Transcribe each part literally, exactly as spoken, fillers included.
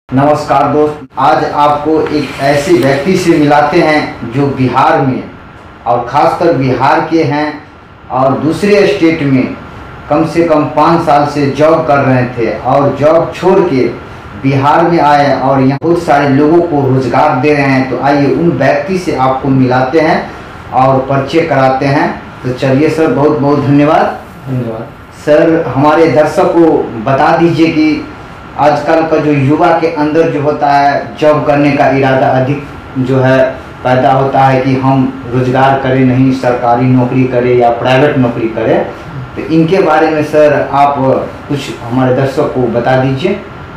नमस्कार दोस्त, आज आपको एक ऐसे व्यक्ति से मिलाते हैं जो बिहार में और ख़ासकर बिहार के हैं और दूसरे स्टेट में कम से कम पाँच साल से जॉब कर रहे थे और जॉब छोड़ के बिहार में आए और यहाँ बहुत सारे लोगों को रोज़गार दे रहे हैं। तो आइए उन व्यक्ति से आपको मिलाते हैं और परिचय कराते हैं। तो चलिए सर, बहुत बहुत धन्यवाद। धन्यवाद सर, हमारे दर्शक को बता दीजिए कि आजकल का जो युवा के अंदर जो होता है जॉब करने का इरादा अधिक जो है पैदा होता है कि हम रोजगार करें, नहीं सरकारी नौकरी करें या प्राइवेट नौकरी करें। तो इनके बारे में सर आप कुछ हमारे दर्शक को बता दीजिए।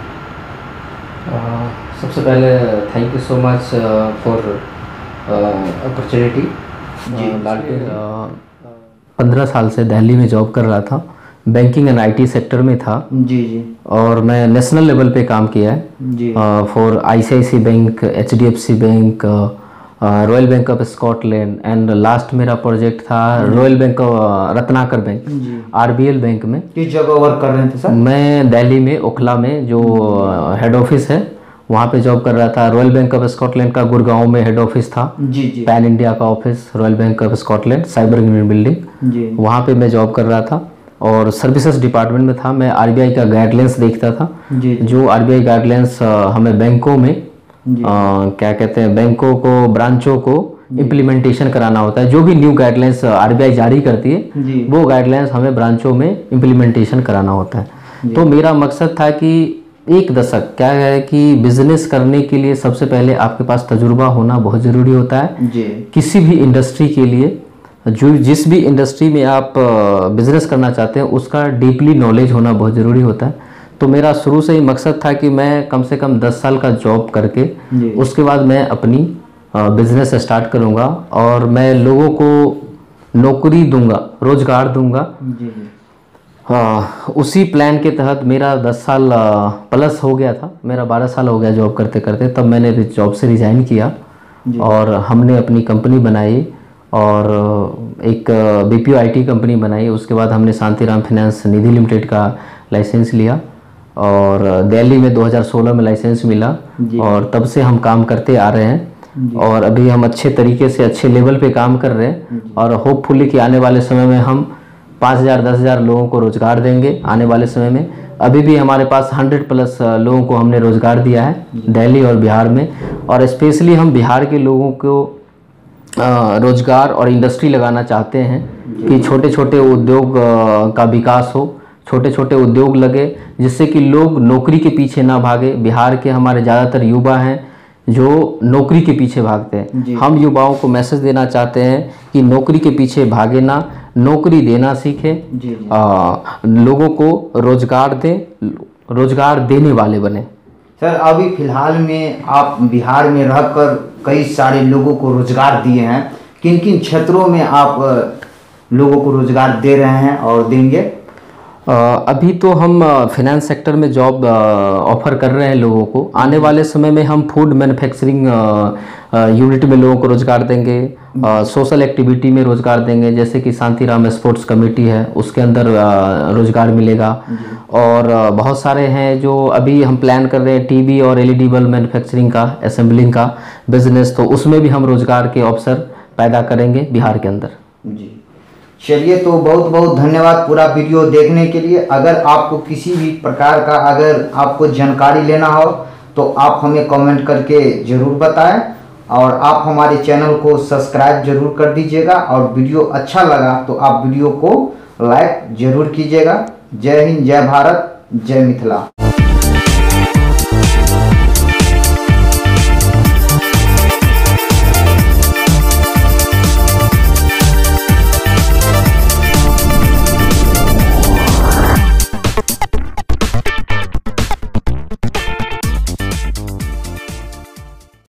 सबसे पहले thank you so much for opportunity. लालटेन पंद्रह साल से दिल्ली में जॉब कर रहा था, बैंकिंग एंड आईटी सेक्टर में था। जी जी। और मैं नेशनल लेवल पे काम किया है for ICICI Bank, HDFC Bank, Royal Bank of Scotland and last मेरा प्रोजेक्ट था Royal Bank of Ratnakar Bank, RBL Bank में। किस जगह वर्क कर रहे थे सर? मैं दिल्ली में ओखला में जो हेड ऑफिस है वहाँ पे जॉब कर रहा था। रॉयल बैंक ऑफ स्कॉटलैंड का गुड़गांव में हेड ऑफिस था। जी जी। पैन इंडिया का office Royal Bank of Scotland, Cyber Union building, जी। वहाँ पे मैं जॉब कर रहा था और सर्विसेज डिपार्टमेंट में था। मैं आरबीआई का गाइडलाइंस देखता था। जी। जो आरबीआई गाइडलाइंस हमें बैंकों में आ, क्या कहते हैं, बैंकों को, ब्रांचों को इम्प्लीमेंटेशन कराना होता है। जो भी न्यू गाइडलाइंस आरबीआई जारी करती है वो गाइडलाइंस हमें ब्रांचों में इम्प्लीमेंटेशन कराना होता है। तो मेरा मकसद था कि एक दशक क्या है कि बिजनेस करने के लिए सबसे पहले आपके पास तजुर्बा होना बहुत ज़रूरी होता है। जी। किसी भी इंडस्ट्री के लिए, जो जिस भी इंडस्ट्री में आप बिजनेस करना चाहते हैं उसका डीपली नॉलेज होना बहुत ज़रूरी होता है। तो मेरा शुरू से ही मकसद था कि मैं कम से कम दस साल का जॉब करके उसके बाद मैं अपनी बिजनेस स्टार्ट करूंगा और मैं लोगों को नौकरी दूंगा, रोजगार दूंगा। हाँ, उसी प्लान के तहत मेरा दस साल प्लस हो गया था, मेरा बारह साल हो गया जॉब करते करते। तब मैंने जॉब से रिज़ाइन किया और हमने अपनी कंपनी बनाई और एक बीपीओ आईटी कंपनी बनाई। उसके बाद हमने शांतिराम फाइनेंस निधि लिमिटेड का लाइसेंस लिया और दिल्ली में दो हज़ार सोलह में लाइसेंस मिला और तब से हम काम करते आ रहे हैं और अभी हम अच्छे तरीके से अच्छे लेवल पे काम कर रहे हैं और होपफुली कि आने वाले समय में हम पाँच हज़ार दस हज़ार लोगों को रोज़गार देंगे आने वाले समय में। अभी भी हमारे पास हंड्रेड प्लस लोगों को हमने रोज़गार दिया है दिल्ली और बिहार में। और स्पेशली हम बिहार के लोगों को रोज़गार और इंडस्ट्री लगाना चाहते हैं कि छोटे छोटे उद्योग का विकास हो, छोटे छोटे उद्योग लगे जिससे कि लोग नौकरी के पीछे ना भागे। बिहार के हमारे ज़्यादातर युवा हैं जो नौकरी के पीछे भागते हैं। हम युवाओं को मैसेज देना चाहते हैं कि नौकरी के पीछे भागे ना, नौकरी देना सीखें, लोगों को रोज़गार दें, रोज़गार देने वाले बने। सर, अभी फ़िलहाल में आप बिहार में रहकर कई सारे लोगों को रोज़गार दिए हैं। किन किन क्षेत्रों में आप लोगों को रोज़गार दे रहे हैं और देंगे? अभी तो हम फाइनेंस सेक्टर में जॉब ऑफ़र कर रहे हैं लोगों को। आने वाले समय में हम फूड मैन्युफैक्चरिंग यूनिट में लोगों को रोज़गार देंगे, सोशल एक्टिविटी में रोज़गार देंगे, जैसे कि शांतिराम स्पोर्ट्स कमेटी है उसके अंदर रोज़गार मिलेगा। और बहुत सारे हैं जो अभी हम प्लान कर रहे हैं, टीवी और एलईडी बल्ब मैन्युफैक्चरिंग का, असेंबलिंग का बिजनेस, तो उसमें भी हम रोज़गार के अवसर पैदा करेंगे बिहार के अंदर। जी, चलिए, तो बहुत बहुत धन्यवाद पूरा वीडियो देखने के लिए। अगर आपको किसी भी प्रकार का अगर आपको जानकारी लेना हो तो आप हमें कमेंट करके ज़रूर बताएं और आप हमारे चैनल को सब्सक्राइब जरूर कर दीजिएगा और वीडियो अच्छा लगा तो आप वीडियो को लाइक जरूर कीजिएगा। जय हिंद, जय भारत, जय मिथिला।